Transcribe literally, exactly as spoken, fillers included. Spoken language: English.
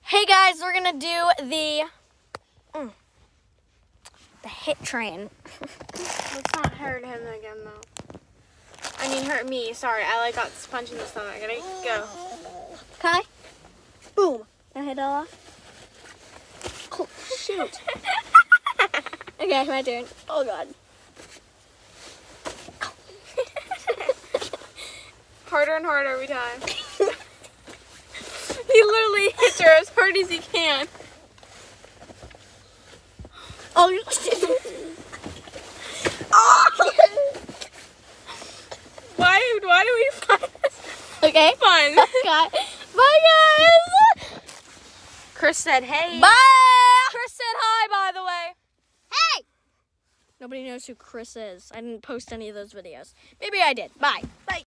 Hey guys, we're gonna do the mm, the hit train. Let's not hurt him again though. I mean hurt me. Sorry, I like got punched in the stomach. Ready? Go. Okay. Boom. Can I hit it off? Oh shoot. Okay, my turn. Oh god. Harder and harder every time. He literally hits her as hard as he can. Oh. Oh! Why? Why do we find this Okay. fun? Bye. Bye guys. Chris said, "Hey." Bye. Chris said hi, by the way. Hey. Nobody knows who Chris is. I didn't post any of those videos. Maybe I did. Bye. Bye.